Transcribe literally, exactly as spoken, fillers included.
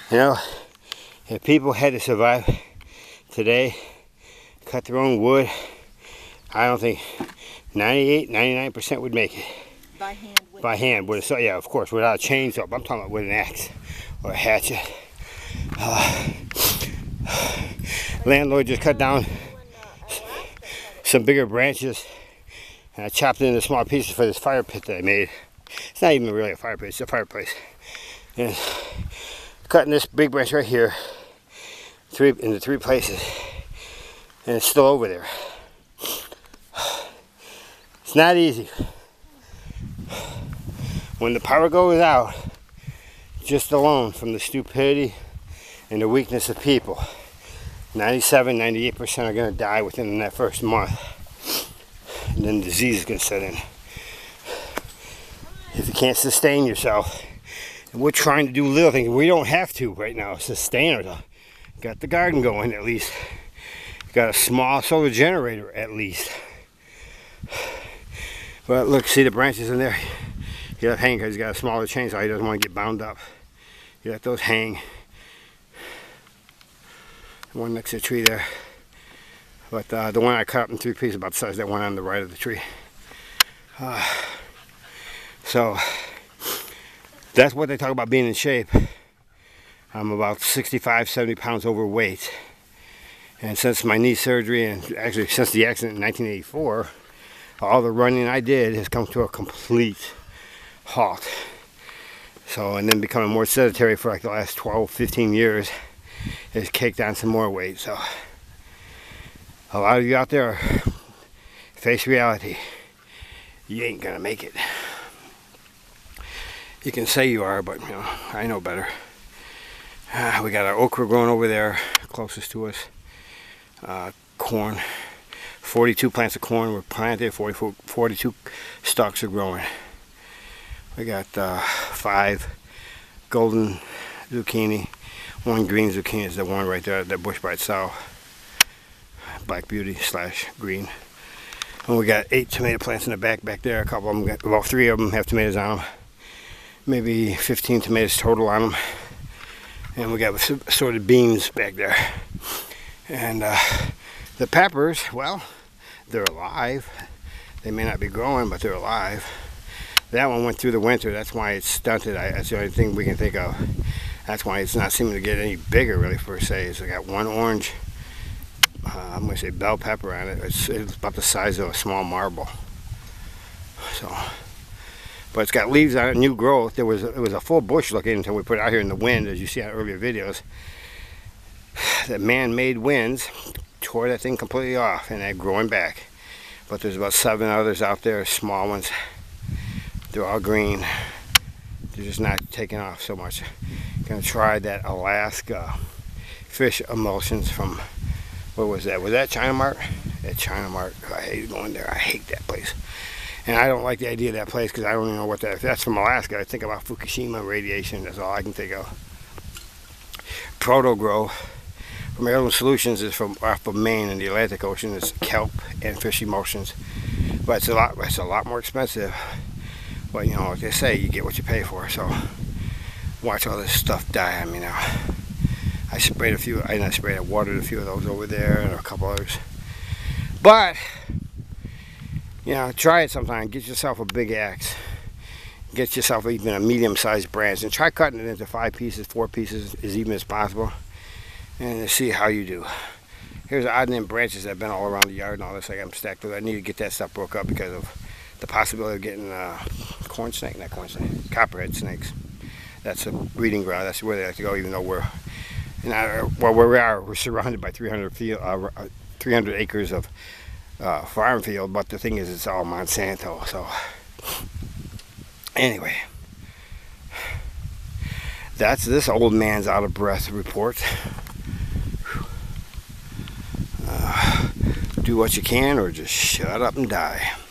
You know, if people had to survive today, cut their own wood, I don't think ninety-eight, ninety-nine percent would make it. By hand? With By hand, with a, so yeah, of course, without a chainsaw. I'm talking about with an axe or a hatchet. Uh, landlord just cut down some bigger branches, and I chopped it into small pieces for this fire pit that I made. It's not even really a fire pit, it's a fireplace. And cutting this big branch right here, three into three places, and it's still over there. It's not easy. When the power goes out, just alone from the stupidity and the weakness of people, ninety-seven, ninety-eight percent are going to die within that first month. And then disease is going to set in. If you can't sustain yourself, and we're trying to do little things, we don't have to right now sustain ourselves. Got the garden going at least. Got a small solar generator at least. But look, see the branches in there? He let hang because he's got a smaller chainsaw. He doesn't want to get bound up. He let those hang. One next to the tree there. But uh, the one I cut up in three pieces about the size of that one on the right of the tree. Uh, so that's what they talk about being in shape. I'm about sixty-five, seventy pounds overweight. And since my knee surgery, and actually since the accident in nineteen eighty-four, all the running I did has come to a complete halt. So, and then becoming more sedentary for like the last twelve, fifteen years has caked on some more weight. So a lot of you out there face reality. You ain't gonna make it. You can say you are, but you know, I know better. Uh, we got our okra growing over there closest to us. Uh, corn. forty-two plants of corn were planted, forty-four, forty-two stalks are growing. We got uh, five golden zucchini. One green zucchini is the one right there, that bush by itself. Black Beauty slash green. And we got eight tomato plants in the back back there. A couple of them, got, about three of them have tomatoes on them. Maybe fifteen tomatoes total on them. And we got assorted beans back there. And uh, the peppers, well, they're alive. They may not be growing, but they're alive. That one went through the winter. That's why it's stunted. I, that's the only thing we can think of. That's why it's not seeming to get any bigger, really, per se. So I got one orange, uh, I'm going to say bell pepper on it. It's, it's about the size of a small marble. So, but it's got leaves on it, new growth. There was, it was a full bush looking until we put it out here in the wind, as you see on earlier videos. The man-made winds tore that thing completely off, and they're growing back. But there's about seven others out there, small ones. They're all green. They're just not taking off so much. Gonna try that Alaska fish emulsions from, what was that? Was that China Mart? At China Mart. I hate going there. I hate that place. And I don't like the idea of that place because I don't even know what that is. If that's from Alaska, I think about Fukushima radiation. That's all I can think of. Proto Grow from Heirloom Solutions is from off of Maine in the Atlantic Ocean. It's kelp and fish emulsions. But it's a lot, it's a lot more expensive. But you know, like they say, you get what you pay for. So watch all this stuff die on me now. I sprayed a few, I not sprayed, I watered a few of those over there and a couple others. But, you know, try it sometime. Get yourself a big axe. Get yourself even a medium-sized branch and try cutting it into five pieces, four pieces, as even as possible. And see how you do. Here's odd end branches that have been all around the yard and all this. I got them stacked with. I need to get that stuff broke up because of the possibility of getting uh, corn snake, not corn snake, copperhead snakes. That's a breeding ground. That's where they like to go, even though we're, in our, well, where we are, we're surrounded by three hundred, field, uh, three hundred acres of uh, farm field. But the thing is, it's all Monsanto. So, anyway, that's this old man's out of breath report. Uh, do what you can, or just shut up and die.